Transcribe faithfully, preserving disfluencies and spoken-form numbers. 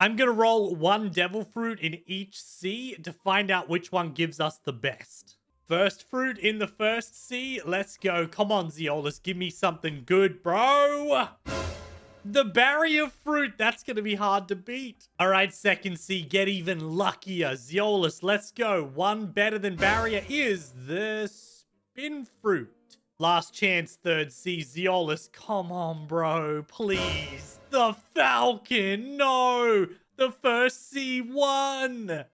I'm going to roll one devil fruit in each C to find out which one gives us the best. First fruit in the first C. Let's go. Come on, Zeolus. Give me something good, bro. The barrier fruit. That's going to be hard to beat. All right, second C. Get even luckier. Zeolus, let's go. One better than barrier is the spin fruit. Last chance, third C. Zeolus, come on, bro. Please. The falcon. No. The first C won.